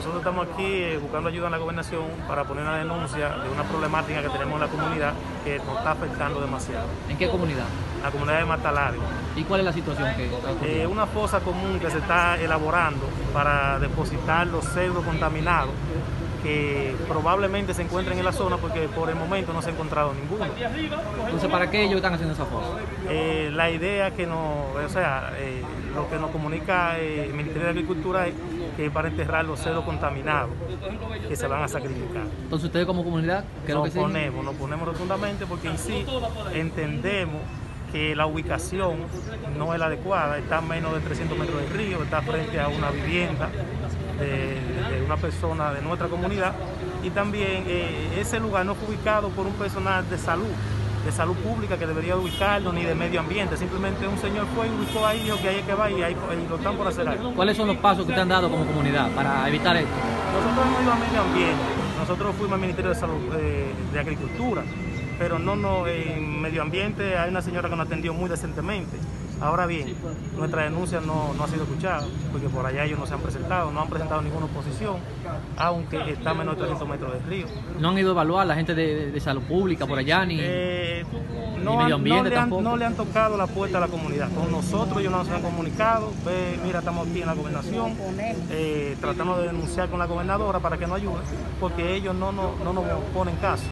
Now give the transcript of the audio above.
Nosotros estamos aquí buscando ayuda en la gobernación para poner una denuncia de una problemática que tenemos en la comunidad que nos está afectando demasiado. ¿En qué comunidad? La comunidad de Matalario. ¿Y cuál es la situación que está ocurriendo? Una fosa común que se está elaborando para depositar los cerdos contaminados que probablemente se encuentren en la zona porque por el momento no se ha encontrado ninguno. Entonces, ¿para qué ellos están haciendo esa fosa? La idea que lo que nos comunica el Ministerio de Agricultura es que es para enterrar los cerdos contaminados que se van a sacrificar. Entonces, ustedes como comunidad, ¿qué es lo que siguen? Nos ponemos rotundamente porque en sí entendemos que la ubicación no es la adecuada, está a menos de 300 metros del río, está frente a una vivienda de una persona de nuestra comunidad y también ese lugar no fue ubicado por un personal de salud pública que debería ubicarlo, ni de medio ambiente, simplemente un señor fue y ubicó ahí, dijo que ahí es que va y ahí lo están por hacer algo. ¿Cuáles son los pasos que te han dado como comunidad para evitar esto? Nosotros hemos ido a medio ambiente, nosotros fuimos al Ministerio de Salud de Agricultura, pero en medio ambiente hay una señora que nos atendió muy decentemente. Ahora bien, nuestra denuncia no ha sido escuchada, porque por allá ellos no se han presentado, no han presentado ninguna oposición, aunque está a menos de 300 metros del río. ¿No han ido a evaluar la gente de salud pública por allá, ni medio ambiente tampoco? No le han tocado la puerta a la comunidad. Con nosotros ellos no se han comunicado. Mira, estamos aquí en la gobernación, tratando de denunciar con la gobernadora para que nos ayude, porque ellos no nos ponen caso.